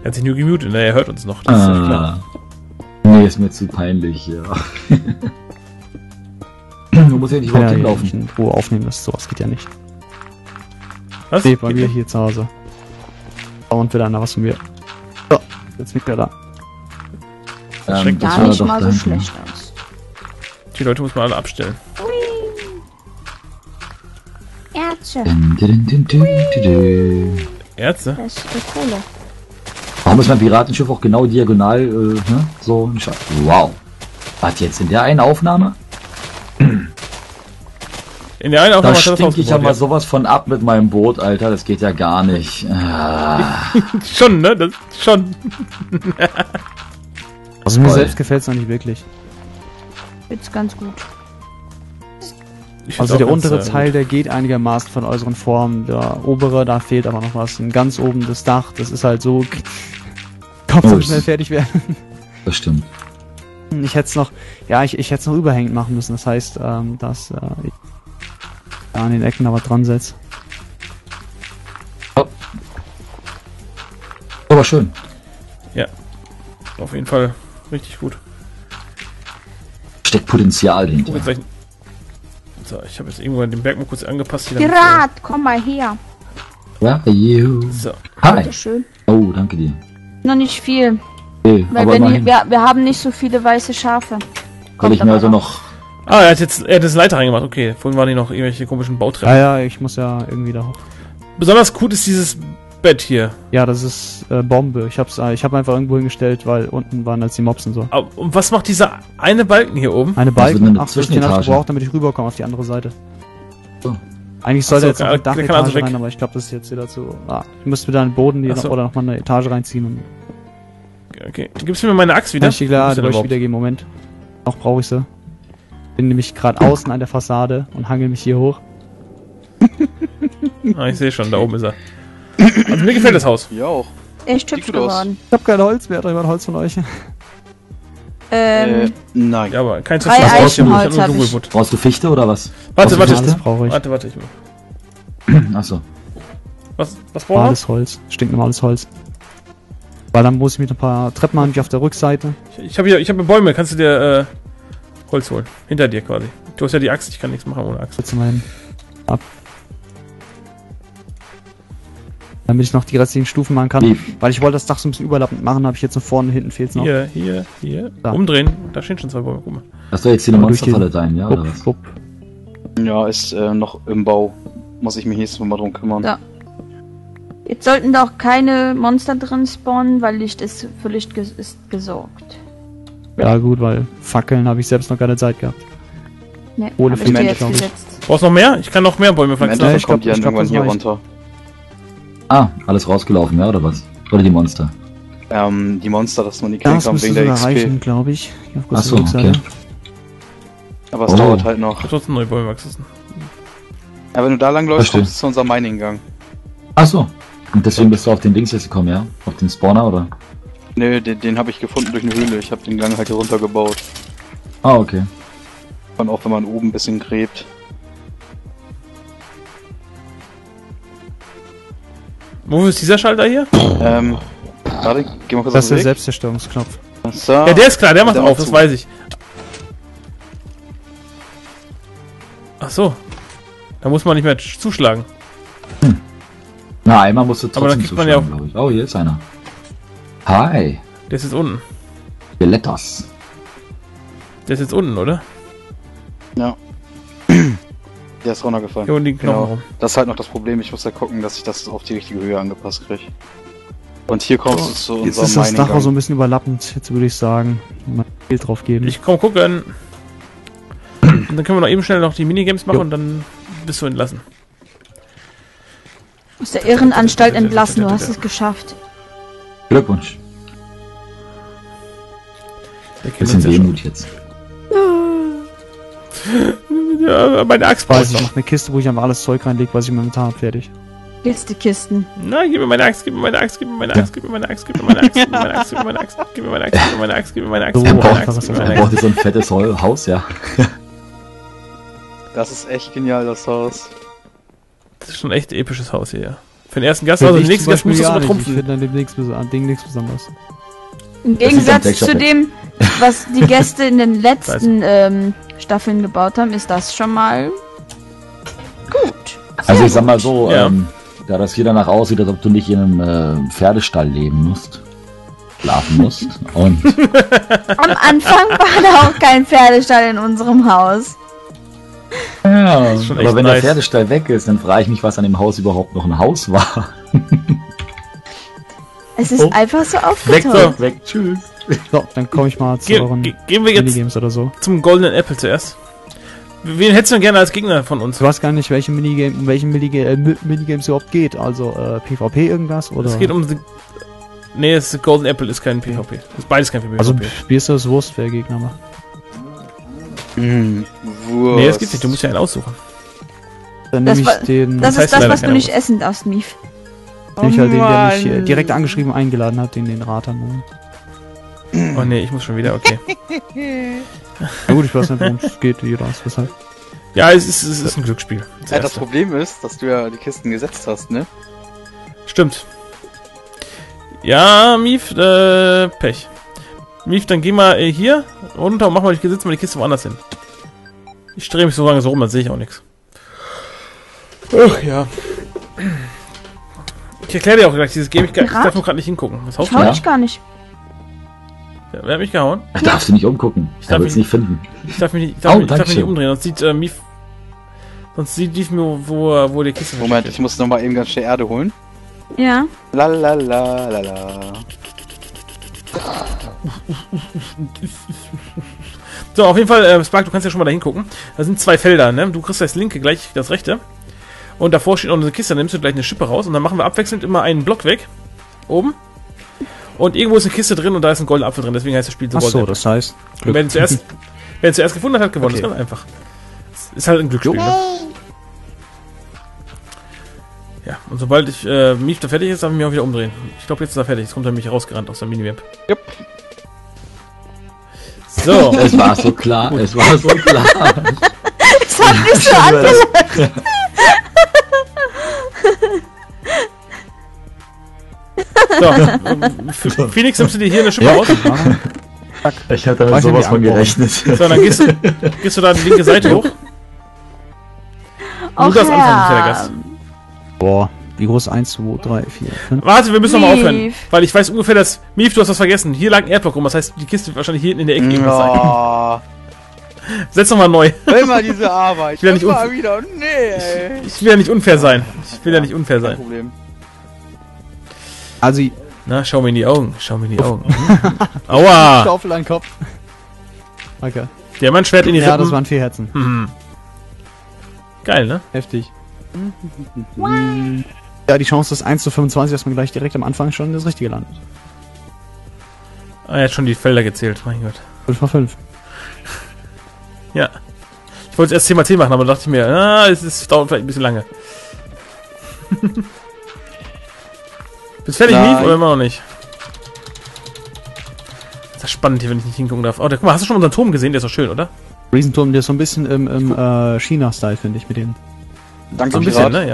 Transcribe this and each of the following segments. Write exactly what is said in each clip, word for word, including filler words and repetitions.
Er hat sich nur gemutet, ne? Er hört uns noch. Das ist ja klar. Nee, ist mir zu peinlich, ja. Du musst ja nicht überhaupt ja, hinlaufen. in Ruhe aufnehmen, das sowas geht ja nicht. Was? Nee, bei mir hier zu Hause. Und wieder einer was von mir. So, jetzt liegt er da. Ähm, Gar war nicht doch mal so dahin. schlecht aus. Die Leute muss man alle abstellen. Ärzte. Dun, dun, dun, dun, dun, dun. Ärzte? Das ist die Kohle. Warum ist mein Piratenschiff auch genau diagonal, äh, ne? So ein Scha Wow. Was jetzt in der einen Aufnahme? In der einen Aufnahme Da hat er das stinke ich ja ausgebaut, mal sowas von ab mit meinem Boot, Alter. Das geht ja gar nicht. Ah. Schon, ne? Das, schon. Also mir Voll. selbst gefällt es noch nicht wirklich. Jetzt ganz gut. Ich find's Also auch der ganz, untere äh, Teil, der geht einigermaßen von äußeren Formen. Der obere, da fehlt aber noch was. Und ganz oben das Dach, das ist halt so... Kopf so Oh, schnell fertig werden. Das stimmt. Ich hätte es noch... Ja, ich, ich hätte es noch überhängend machen müssen. Das heißt, ähm, dass äh, ich da an den Ecken aber dran setze. Oh. Aber schön. Ja. Auf jeden Fall richtig gut. Steckt Potenzial Guck hinter. jetzt gleich. So, ich habe jetzt irgendwann den Berg mal kurz angepasst. Hier, damit, Pirat, komm mal her. Ja, you. äh, So. Hi. Bitte schön. Oh, danke dir. Noch nicht viel. Okay, Weil aber wir, nie, immerhin. wir, wir haben nicht so viele weiße Schafe. Soll Kommt ich mir aber also noch... Ah, er hat jetzt er hat das Leiter reingemacht. Okay, vorhin waren die noch irgendwelche komischen Bautreppen. Ja, ja, ich muss ja irgendwie da hoch. Besonders gut ist dieses Bett hier. Ja, das ist äh, Bombe. Ich hab's, äh, ich hab einfach irgendwo hingestellt, weil unten waren als die Mobs und so. Aber, und was macht dieser eine Balken hier oben? Eine Das wird Balken, eine ach, so, den hab ich Zwischenetage. gebraucht, damit ich rüberkomme auf die andere Seite. So. Eigentlich sollte Ach so, jetzt noch der- eine der kann Dachetage also weg. rein, aber ich glaube, das ist jetzt wieder zu... Ah, ich müsste wieder einen Boden hier Ach noch, so. oder noch mal eine Etage reinziehen. Und Okay, gibst du mir meine Axt wieder? ja, ich klar, Wo bist da du soll ich denn wieder gehen. Moment. Noch brauche ich sie. Bin nämlich gerade außen an der Fassade und hangel mich hier hoch. überhaupt? Ah, ich sehe schon, da oben ist er. Also mir gefällt das Haus. Ja auch. Echt Sieht hübsch gut aus. geworden. Ich hab kein Holz mehr, hat jemand Holz von euch? Ähm, Äh, nein. Ja, aber kein Drei Zerstörungshaus. Eichenholz Ich hab hab nur ich. Dunkelwood. Brauchst du Fichte oder was? Warte, warte, Alles brauche ich. warte, warte. Ich, Achso. was, was brauchen wir? Normales Holz. Stinknormales Holz. Weil dann muss ich mit ein paar Treppen haben, auf der Rückseite. Ich, ich habe hier, ich habe Bäume. Kannst du dir äh, Holz holen? Hinter dir quasi. Du hast ja die Axt. Ich kann nichts machen ohne Axt. Setzen wir hin. Ab. Damit ich noch die restlichen Stufen machen kann. Wie? Weil ich wollte das Dach so ein bisschen überlappend machen, habe ich jetzt noch vorne und hinten fehlt's noch. Hier, hier, hier. Da. Umdrehen. Da stehen schon zwei Bäume. Guck mal. Hast du jetzt hier eine Aber durch Monsterfalle den- rein, ja, oder was? Wupp, wupp. Ja, ist äh, noch im Bau. Muss ich mich nächstes Mal drum kümmern. Ja. Jetzt sollten da auch keine Monster drin spawnen, weil Licht ist für Licht ges ist gesorgt. Ja gut, weil Fackeln habe ich selbst noch keine Zeit gehabt. Ne, Ohne hab ich dir Filme, jetzt glaub ich. gesetzt. Brauchst du noch mehr? Ich kann noch mehr Bäume Im pflanzen. Ja, Endeffekt ich glaub- kommt die dann ich glaub, irgendwann das hier reicht. runter. Ah, alles rausgelaufen, ja, oder was? Oder die Monster? Ähm, die Monster, das man nicht Ja, kriegen das kann müsste wegen sogar der X P. reichen, glaube ich. Hier auf Ach so, der Rückseite. okay. Aber es Oh. dauert halt noch. Ich hab trotzdem neue Bäume wachsen. Ja, wenn du da lang läufst, Verstehe. kommst du zu unserem Mining-Gang. Achso. Und deswegen bist du auf den Dings jetzt gekommen, ja? Auf den Spawner, oder? Nö, den, den habe ich gefunden durch eine Höhle. Ich habe den Gang halt hier runtergebaut. Ah, okay. Und auch wenn man oben ein bisschen gräbt. Wo ist dieser Schalter hier? Ähm, warte, geh mal kurz Das auf ist der den Weg. Selbstzerstörungsknopf. So. Ja, der ist klar, der macht Der auf, macht das zu. weiß ich. Ach so. Da muss man nicht mehr zuschlagen. Na, einmal musst du Aber dann trotzdem kriegt man ja zuschlagen, glaube ich. Oh, hier ist einer. Hi. Der ist jetzt unten. Skelettos. Der ist jetzt unten, oder? Ja. Der ist runtergefallen. Hier unten liegen Knochen Genau. rum. Das ist halt noch das Problem. Ich muss ja gucken, dass ich das auf die richtige Höhe angepasst kriege. Und hier kommst du zu Jetzt unserem ist das Dach auch so Mining-Gang. ein bisschen überlappend. Jetzt würde ich sagen, mal Bild drauf geben. Ich komm gucken. Und dann können wir noch eben schnell noch die Minigames machen Jo. und dann bist du entlassen. Aus der Irrenanstalt entlassen, du hast es geschafft. Glückwunsch. Der kennt Bisschen uns ja schon. Wehmut jetzt. Ja, meine Axt weiß braucht ich, noch. noch eine Kiste, wo ich einfach alles Zeug reinlege, was ich im Inventar habe, fertig. Jetzt die Kisten. Nein, gib mir meine Axt, gib mir meine Axt, gib mir meine Axt, gib mir meine Axt, gib mir meine Axt, gib mir meine Axt, gib mir meine Axt, gib mir meine Axt, gib mir meine Axt, gib mir meine Axt, So, gib mir meine einfach Axt, gib was mir Man meine braucht Axt. so ein fettes Hol- Haus, ja. Das ist echt genial, das Haus. Das ist schon echt ein episches Haus hier, ja. Für den ersten Gast, also den nächsten Gast musst du es Ich übertrumpfen. finde an dem nichts bes- an Ding nichts Besonderes. Im Das ist ein Gegensatz Texture zu Pack. dem, was die Gäste in den letzten ähm, Staffeln gebaut haben, ist das schon mal gut. Also ich sag mal so, Ja. ähm, da das hier danach aussieht, als ob du nicht in einem äh, Pferdestall leben musst, schlafen musst und Am Anfang war da auch kein Pferdestall in unserem Haus. ja, schon aber echt wenn nice. der Pferdestall weg ist, dann frage ich mich, was an dem Haus überhaupt noch ein Haus war. Es ist Oh. einfach so Weg, aufgetaucht. weg, tschüss. So, dann komme ich mal zu Ge euren ge gehen wir jetzt Minigames oder so. zum Goldenen Apple zuerst. Wen hättest du denn gerne als Gegner von uns? Ich weiß gar nicht, welche Minigame, um welche Minigame, äh, Mi- Minigames überhaupt geht. Also äh, PvP irgendwas oder. Es geht um... die- Nee, das Golden Apple ist kein PvP. Das ist beides kein PvP. Also wie ist das Wurst, wer Gegner macht? Hm, Wurst. nee, das gibt's nicht. Du musst ja einen aussuchen. Dann Das nehme war- ich den. Das heißt ist das, leider was du keine nicht Wurst. essen darfst, Mief. nehme ich halt den, der mich äh, Mann. direkt angeschrieben eingeladen hat, den den Rater. Ne? Oh nee, ich muss schon wieder, okay. Na gut, ich weiß nicht, worum es geht, wie das, weshalb. Ja, es ist, es ist ein Glücksspiel. Das Ja, das erste. Problem ist, dass du ja die Kisten gesetzt hast, ne? Stimmt. Ja, Mief, äh, Pech. Mief, dann geh mal äh, hier runter und mach mal, ich setz mal die Kiste woanders hin. Ich drehe mich so lange so rum, dann sehe ich auch nichts. Ach ja. Ich erkläre dir auch gleich dieses Game. Ich, ich darf nur gerade nicht hingucken. Was haust Schau du? Ja. ich gar nicht. Ja, wer hat mich gehauen? Da darfst du nicht umgucken. Ich Er darf wird es ihn- nicht finden. Ich darf mich nicht, ich darf Oh, mich, ich darf mich nicht Dankeschön. umdrehen, sonst sieht äh, Mief. Sonst sieht Mief mir, wo, wo die Kiste Moment, versteckt ich muss nochmal eben ganz schnell Erde holen. Ja. La la la la la. So, auf jeden Fall, äh, Spark, du kannst ja schon mal da hingucken. Da sind zwei Felder, ne? Du kriegst das linke, gleich das rechte. Und davor steht noch eine Kiste, dann nimmst du gleich eine Schippe raus und dann machen wir abwechselnd immer einen Block weg. Oben. Und irgendwo ist eine Kiste drin und da ist ein goldener Apfel drin, deswegen heißt das Spiel so Ach so, Golden das heißt. Apfel. Und wer ihn zuerst, wer ihn zuerst gefunden hat, hat gewonnen. Okay. Das ist ganz einfach. Das ist halt ein Glücksspiel, ne? Ja, und sobald ich äh, Mief da fertig ist, darf ich mich auch wieder umdrehen. Ich glaube, jetzt ist er fertig. Jetzt kommt er mich rausgerannt aus der Minimap. Jupp. So. Es war so klar, es war so klar. Das hat mich so angelacht. So, ähm, F- Phoenix, nimmst du dir hier eine Schippe Ja. raus? Ich hatte damit Weiß ich sowas nicht, von angebraucht. gerechnet. So, dann gehst, du- gehst du da die linke Seite hoch. Och Du darfst anfangen, ja. kleiner Gast. Boah, wie groß? eins, zwei, drei, vier, fünf. Warte, wir müssen noch mal aufhören. Mief. Weil ich weiß ungefähr, dass... Mief, du hast was vergessen. Hier lag ein Erdblock rum. Das heißt, die Kiste wird wahrscheinlich hier hinten in der Ecke irgendwas sein. Oh, Setz noch mal neu. immer diese Arbeit. Ich will ja nicht Immer unf- wieder. Nee, ey. Ich will ja nicht unfair sein. Ich will ja nicht unfair Kein sein. Problem. Also, Na, schau mir in die Augen. Schau mir in die Augen. Aua. Schaufel an den Kopf. Okay. Diamantschwert in die Ja, das Rippen. waren vier Herzen. Hm. Geil, ne? Heftig. Ja, die Chance ist eins zu fünfundzwanzig, dass man gleich direkt am Anfang schon das Richtige landet. Ah, er hat schon die Felder gezählt. Mein Gott. fünf mal fünf. Ja. Ich wollte es erst zehn mal zehn machen, aber dachte ich mir, ah, es ist, dauert vielleicht ein bisschen lange. Bist fertig, Nein. Mief, oder immer noch nicht? Das ist spannend hier, wenn ich nicht hingucken darf. Oh, da, guck mal, hast du schon unseren Turm gesehen? Der ist doch schön, oder? Riesenturm, der ist so ein bisschen im, im äh, China-Style, finde ich, mit dem. Danke, So ein bisschen, Pirat. ne? Ja.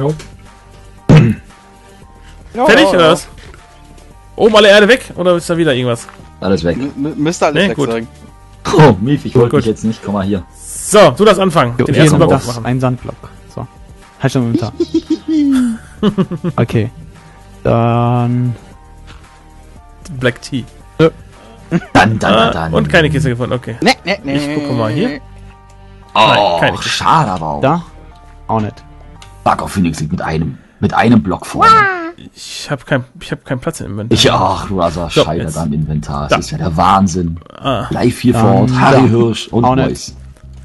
Ja, Fertig, ja, oder ja. was? Oben alle Erde weg, oder ist da wieder irgendwas? Alles weg. M- m- Müsste alles Nee, weg gut. sein. Oh, Mief, ich wollte Gut. mich jetzt nicht. Komm mal hier. So, du darfst anfangen. Den Hier ersten kommt Block das, machen. ein Sandblock. So. Halt schon im Tag. Okay. Dann. Black Tea. Dann, dann, Ah, dann. und keine Kiste gefunden, okay. Nee, nee, nee. Ich gucke mal hier. Oh, Nein, keine Kiste. schade aber auch. Da? Auch nicht. Spark auf Phoenix liegt mit einem, mit einem Block vorne. Ich habe kein, ich hab keinen Platz im Inventar. Ich, ach, du hast auch So, scheitert jetzt. am Inventar. Da. Das ist ja der Wahnsinn. Ah. Live hier Dann vor Ort, Harry da. Hirsch und Auch nicht. Boys.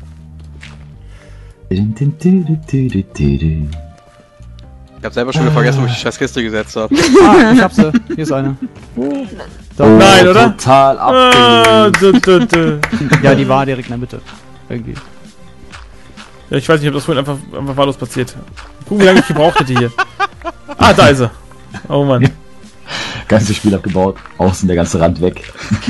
Ich hab selber schon wieder vergessen, wo ich die scheiß Kiste gesetzt habe. Ah, ich hab sie. Hier ist eine. Oh, Nein, oder? Total Ah, abgelehnt. dü, dü, dü. Ja, die war direkt in der Mitte. Irgendwie. Ja, ich weiß nicht, ob das vorhin einfach, einfach wahllos passiert. Guck, wie lange ich gebraucht hätte hier. Ah, da ist er. Oh Mann. Ganzes Spiel abgebaut. Außen der ganze Rand weg.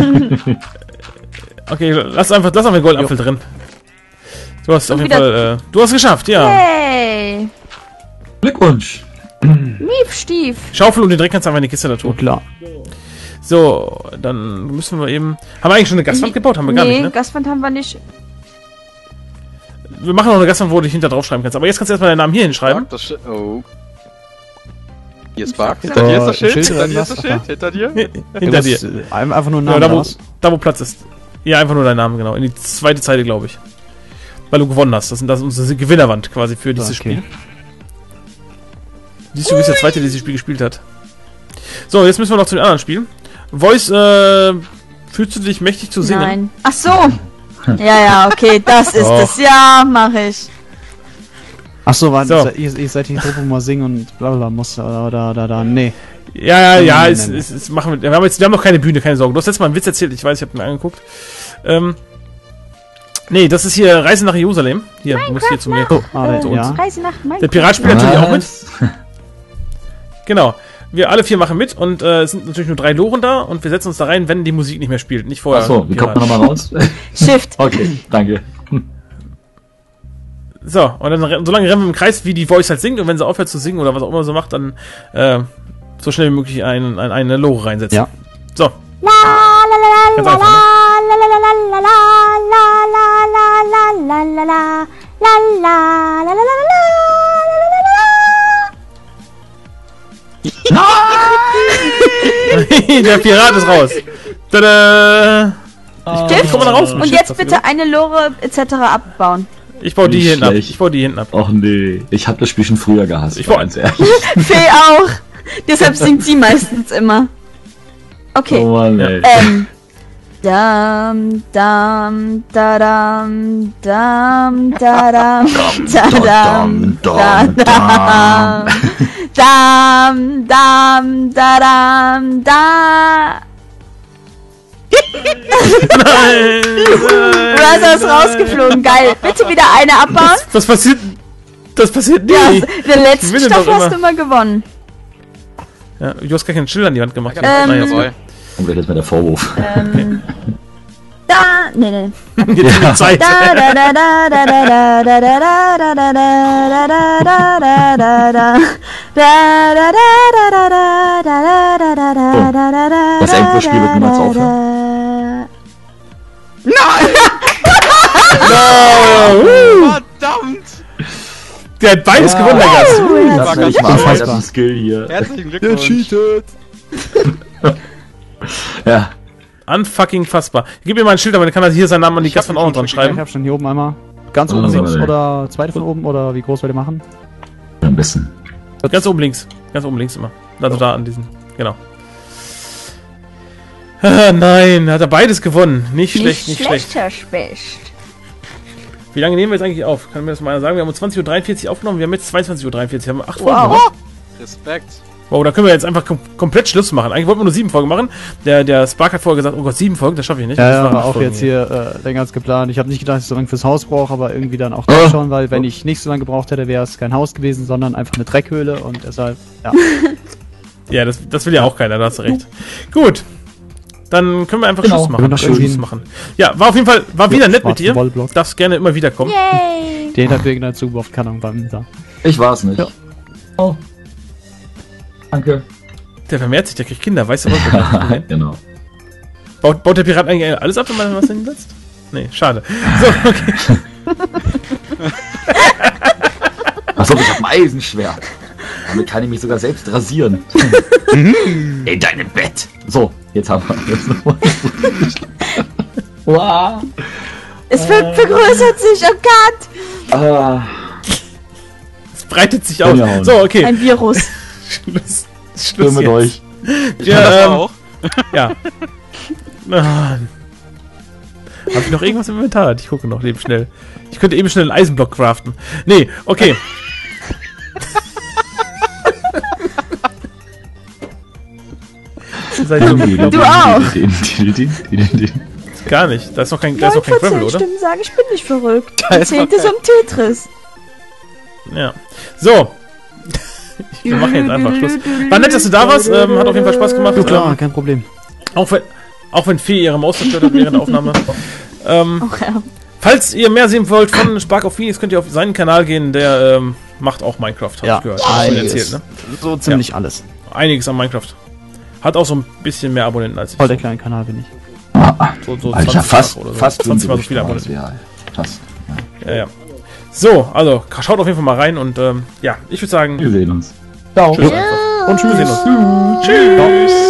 Okay, lass einfach, lass einfach den Goldapfel drin. Du hast auf jeden wieder- Fall, äh, du hast es geschafft, ja. Hey. Glückwunsch. Mief, Stief. Schaufel und den Dreck kannst du einfach in die Kiste da tun. Klar. So, dann müssen wir eben... Haben wir eigentlich schon eine Gastwand gebaut? Haben wir gar nee, nicht, ne? Gastwand haben wir nicht. Wir machen noch eine Gastwand, wo du dich hinter drauf schreiben kannst. Aber jetzt kannst du erstmal deinen Namen hier hinschreiben. Das Schild. Oh. Hier ist Spark. So, Hinter dir ist das Schild Schild. Hinter dir ist irgendwas? das Schild. Hinter dir. Hinter dir. Äh, Einfach nur einen Ja, Namen da, wo, raus. da, wo Platz ist. Ja, einfach nur dein Name, genau. In die zweite Zeile, glaube ich. Weil du gewonnen hast. Das, sind, das ist unsere Gewinnerwand quasi für dieses Okay. Spiel. Siehst du, du bist der Zweite, der dieses Spiel gespielt hat. So, jetzt müssen wir noch zu den anderen Spielen. Voice, äh, fühlst du dich mächtig zu singen? Nein. Ach so. Ja, ja, okay, das ist Doch. es. Ja, mache ich. Achso, warte, So. ihr, ihr seid die Truppe, wo man singen und bla bla muss, oder, oder, oder, oder, nee. Ja, ja, ja, Nein, es, nein, nein. es, es machen wir, wir haben jetzt, wir haben noch keine Bühne, keine Sorge. Du hast letztes Mal einen Witz erzählt, ich weiß, ich habe mir angeguckt. Ähm, nee, das ist hier Reise nach Jerusalem. Hier, du musst hier zu mir. Oh, ah, Äh, der, ja. Reise nach Minecraft. Der Pirat spielt natürlich auch mit. Was? Genau. Wir alle vier machen mit und äh, es sind natürlich nur drei Loren da und wir setzen uns da rein, wenn die Musik nicht mehr spielt, nicht vorher. Achso, wie kommt man nochmal raus? Shift. Okay, danke. So, und dann re- so lange rennen wir im Kreis, wie die Voice halt singt und wenn sie aufhört zu singen oder was auch immer so macht, dann äh, so schnell wie möglich ein, ein, eine Lore reinsetzen. Ja. So, La la la Ganz la einfach, la la la la la la la la la la la la la la la la der Pirat ist raus. Tada! Stift. Kommt man da raus? Und jetzt bitte eine Lore et cetera abbauen. Ich baue die Nicht hier hinten ab. schlecht. Ich baue die hinten ab. Och nee, ich hab das Spiel schon früher gehasst. Ich wollte- ganz ehrlich. Fee auch. Deshalb singt sie meistens immer. Okay. Oh Mann, ey. Ähm. Dam, dam, dadam, dam, dadam, dadam, dam, dadam, dam, dam, dadam, da. Nein! Brother ist rausgeflogen, geil. Bitte wieder eine abbauen. Was passiert? Das passiert nie. Ja, in der letzten Gewinne Staffel doch hast du immer gewonnen. Ja, du hast gar keinen Schild an die Wand gemacht. Ähm, Naja, Jawohl. Und gleich jetzt mal der Vorwurf. Ähm. Da, nee, nee. jetzt in die Zeit. Da, da, da, da, da, da, da, da, da, da, da, da, da, da, da, da. Da, da, da, da, da, da, da, da, da, da, da, da, Das Endspiel wird niemals da, aufhören. No! Verdammt! Der hat beides Ja. gewonnen, der Gast. Das war ist ganz nicht mal unfassbar. ein Skill hier. Herzlichen Glückwunsch. cheatet! Ja. Unfucking fassbar. Gib mir mal ein Schild, aber dann kann er hier seinen Namen an die Ich hab Gastwand auch noch dran Ich schreiben. hab schon hier oben einmal. Ganz Oh, oben links ey. oder zweite von oben oder wie groß wollt ihr machen? Ein bisschen. Ganz oben links. Ganz oben links immer. Also da an diesen. Genau. Ah, nein, hat er beides gewonnen. Nicht schlecht, nicht schlecht. Herr Specht. Wie lange nehmen wir jetzt eigentlich auf? Kann mir das mal einer sagen? Wir haben um zwanzig Uhr dreiundvierzig aufgenommen, wir haben jetzt zweiundzwanzig Uhr dreiundvierzig. Wir haben acht Folgen Wow. gemacht. Respekt. Wow, da können wir jetzt einfach kom komplett Schluss machen. Eigentlich wollten wir nur sieben Folgen machen. Der, der Spark hat vorher gesagt, oh Gott, sieben Folgen, das schaffe ich nicht. Ja, Das ja, waren aber acht auch Folgen jetzt hier äh, länger als geplant. Ich habe nicht gedacht, dass ich so lange fürs Haus brauche, aber irgendwie dann auch Oh. da schon, weil wenn ich nicht so lange gebraucht hätte, wäre es kein Haus gewesen, sondern einfach eine Dreckhöhle und deshalb, ja. Ja, das, das will ja auch keiner, da hast du recht. Gut. Dann können wir einfach Genau. Schluss machen. Können wir Können wir schön- Schluss machen. Ja, war auf jeden Fall, war wieder nett mit schwarzen dir. Wollblock. Darfst gerne immer wieder kommen. Yay. Den hat wegen der zugeworfen, keine Ahnung, beim da. Ich war's nicht. Ja. Oh. Danke. Der vermehrt sich, der kriegt Kinder, weißt du was? Genau. Baut, baut der Pirat eigentlich alles ab, wenn man was hinsetzt? Nee, schade. So, okay. Achso, ich hab ein Eisenschwert. Damit kann ich mich sogar selbst rasieren. In deinem Bett. So, jetzt haben wir jetzt nochmal. Wow. Es ver vergrößert sich, oh Gott. Ah. Es breitet sich aus. Ja, So, okay. Ein Virus. Schluss. Schön Schluss mit jetzt. euch. Ich Ja, kann das ähm, auch. Ja. Ah. Hab ich noch irgendwas im Inventar? Ich gucke noch eben schnell. Ich könnte eben schnell einen Eisenblock craften. Nee, okay. Seid ihr so- Du auch. Gar nicht. Da ist noch kein, da ist noch kein neun von Gravel, zehn oder? Stimmen sagen, ich bin nicht verrückt. Da ist Zehnte noch so ein Tetris. Ja. So. Wir machen jetzt einfach Schluss. War nett, dass du da warst. Ähm, hat auf jeden Fall Spaß gemacht. Du klar, Ähm, kein Problem. auch wenn, auch wenn Fee ihre Maus zerstört hat während der Aufnahme. Ähm, Ach ja. falls ihr mehr sehen wollt von Spark of Phoenix, könnt ihr auf seinen Kanal gehen. Der ähm, macht auch Minecraft, hab Ja, ich gehört. Hast du mir einiges. erzählt, ne? So ziemlich alles. Einiges an Minecraft. Hat auch so ein bisschen mehr Abonnenten als ich. Voll der kleine Kanal bin ich. Ah, So, so Alter, zwanzig fast, oder so. fast zwanzig Mal so viele Abonnenten. Abonnenten. Ja, fast. Ja. Ja, ja. So, also schaut auf jeden Fall mal rein und ähm, ja, ich würde sagen, Wir sehen uns. Ciao. tschüss einfach. Und tschüss. Wir sehen uns. Tschüss.